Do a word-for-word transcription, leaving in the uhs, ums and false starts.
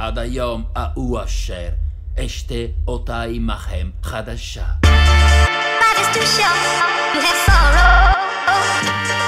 עד היום ההוא אשר אשתה אותה עמכם חדשה. Life is too short, you have sorrow.